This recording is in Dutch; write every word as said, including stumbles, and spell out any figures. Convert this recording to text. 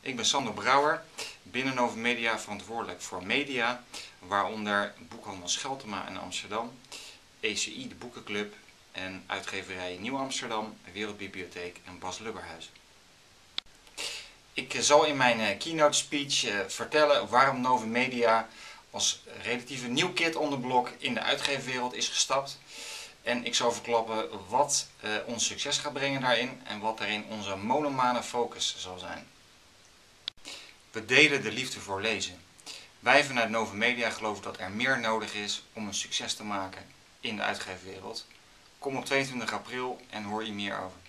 Ik ben Sander Brouwer, binnen Nova Media verantwoordelijk voor media, waaronder Boekhandel Scheltema in Amsterdam, E C I, de Boekenclub en uitgeverij Nieuw Amsterdam, Wereldbibliotheek en Bas Lubberhuizen. Ik zal in mijn keynote speech vertellen waarom Nova Media als relatieve nieuw kid on the block in de uitgeverwereld is gestapt. En ik zal verklappen wat uh, ons succes gaat brengen daarin en wat daarin onze monomane focus zal zijn. We delen de liefde voor lezen. Wij vanuit Nova Media geloven dat er meer nodig is om een succes te maken in de uitgeverwereld. Kom op tweeëntwintig april en hoor je meer over.